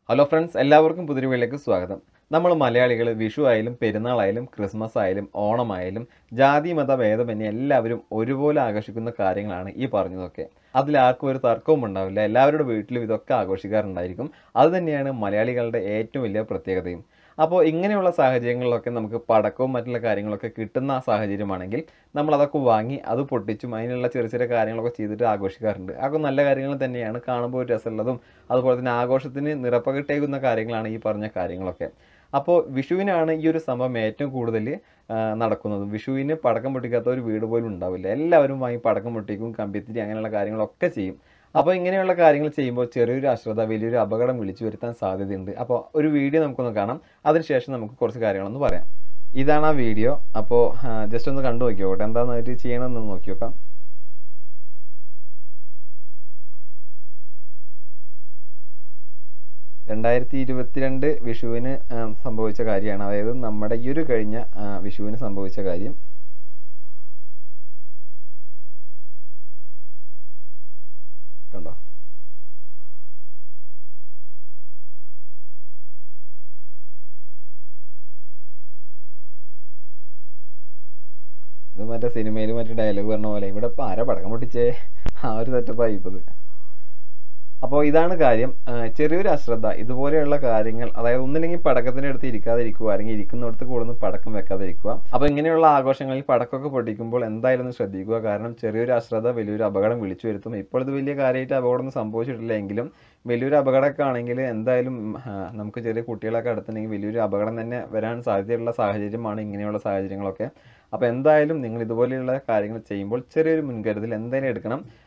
Hello friends, എല്ലാവർക്കും പുതിയൊരു വീഡിയോയിലേക്ക് സ്വാഗതം. നമ്മൾ മലയാളികൾ വിഷു ആയാലും പെരുന്നാളായാലും ക്രിസ്മസ് ആയാലും ഓണമായാലും ജാതി മത ഭേദമന്യേ എല്ലാവരും ഒരുപോലെ ആഘോഷിക്കുന്ന കാര്യങ്ങളാണ് ഈ പറഞ്ഞതൊക്കെ. അതിൽ ആർക്കും ഒരു തർക്കവും ഉണ്ടാവില്ല. എല്ലാവരുടെ വീട്ടിലും ഇതൊക്കെ ആഘോഷിക്കാറുണ്ടായിരിക്കും. അതുതന്നെയാണ് മലയാളികളുടെ ഏറ്റവും വലിയ പ്രത്യേകതയും. അപ്പോൾ ഇങ്ങനെയുള്ള സാഹചര്യങ്ങളിലൊക്കെ നമുക്ക് പടക്കവും മറ്റുള്ള കാര്യങ്ങളൊക്കെ കിട്ടുന്ന സാഹചര്യമാണെങ്കിൽ നമ്മളതൊക്കെ വാങ്ങി അത് പൊട്ടിച്ചും അതിനുള്ള ചെറിയ ചെറിയ കാര്യങ്ങളൊക്കെ ചെയ്തിട്ട് ആഘോഷിക്കാറുണ്ട്. അതൊക്കെ നല്ല കാര്യങ്ങൾ തന്നെയാണ്, കാണുമ്പോൾ ഒരു രസമുള്ളതും അതുപോലെ തന്നെ ആഘോഷത്തിന് നിറപ്പകിട്ടേകുന്ന കാര്യങ്ങളാണ് ഈ പറഞ്ഞ കാര്യങ്ങളൊക്കെ. അപ്പോൾ വിഷുവിനാണ് ഈ ഒരു സംഭവം ഏറ്റവും കൂടുതൽ നടക്കുന്നത്. വിഷുവിന് പടക്കം പൊട്ടിക്കാത്ത ഒരു വീട് പോലും ഉണ്ടാവില്ല. എല്ലാവരും വാങ്ങി പടക്കം പൊട്ടിക്കും, കമ്പിത്തിരി അങ്ങനെയുള്ള കാര്യങ്ങളൊക്കെ ചെയ്യും. അപ്പോൾ ഇങ്ങനെയുള്ള കാര്യങ്ങൾ ചെയ്യുമ്പോൾ ചെറിയൊരു അശ്രദ്ധ വലിയൊരു അപകടം വിളിച്ചു വരുത്താൻ സാധ്യതയുണ്ട്. അപ്പോൾ ഒരു വീഡിയോ നമുക്കൊന്ന് കാണാം, അതിനുശേഷം നമുക്ക് കുറച്ച് കാര്യങ്ങളൊന്ന് പറയാം. ഇതാണ് ആ വീഡിയോ. അപ്പോൾ ജസ്റ്റ് ഒന്ന് കണ്ടു നോക്കിയോട്ടെ, എന്താണെന്ന് അവർ ചെയ്യണമെന്ന് നോക്കി നോക്കാം. 2022 വിഷുവിന് സംഭവിച്ച കാര്യമാണ്. അതായത് നമ്മുടെ ഈ ഒരു കഴിഞ്ഞ വിഷുവിന് സംഭവിച്ച കാര്യം. കണ്ടോ? ഇത് മറ്റേ സിനിമയിൽ മറ്റേ ഡയലോഗ് പറഞ്ഞ പോലെ ഇവിടെ ഇപ്പം ആരാ പടക്കം പൊട്ടിച്ചേ, ആ ഒരു സെറ്റപ്പായി ഇപ്പത്. അപ്പോൾ ഇതാണ് കാര്യം. ചെറിയൊരു അശ്രദ്ധ ഇതുപോലെയുള്ള കാര്യങ്ങൾ, അതായത് ഒന്നില്ലെങ്കിൽ പടക്കത്തിൻ്റെ അടുത്ത് ഇരിക്കാതിരിക്കുക, അല്ലെങ്കിൽ ഇരിക്കുന്നിടത്ത് കൂടുതൽ പടക്കം വെക്കാതിരിക്കുക. അപ്പോൾ ഇങ്ങനെയുള്ള ആഘോഷങ്ങളിൽ പടക്കമൊക്കെ പൊട്ടിക്കുമ്പോൾ എന്തായാലും ശ്രദ്ധിക്കുക. കാരണം ചെറിയൊരു അശ്രദ്ധ വലിയൊരു അപകടം വിളിച്ചു വരുത്തും. ഇപ്പോൾ ഇത് വലിയ കാര്യമായിട്ട് അപകടമൊന്നും സംഭവിച്ചിട്ടില്ല എങ്കിലും വലിയൊരു അപകടമൊക്കെ ആണെങ്കിൽ എന്തായാലും നമുക്ക് ചെറിയ കുട്ടികളൊക്കെ അടുത്തുണ്ടെങ്കിൽ വലിയൊരു അപകടം തന്നെ വരാൻ സാധ്യതയുള്ള സാഹചര്യമാണ് ഇങ്ങനെയുള്ള സാഹചര്യങ്ങളൊക്കെ. അപ്പോൾ എന്തായാലും നിങ്ങൾ ഇതുപോലെയുള്ള കാര്യങ്ങൾ ചെയ്യുമ്പോൾ ചെറിയൊരു മുൻകരുതൽ എന്തായാലും എടുക്കണം.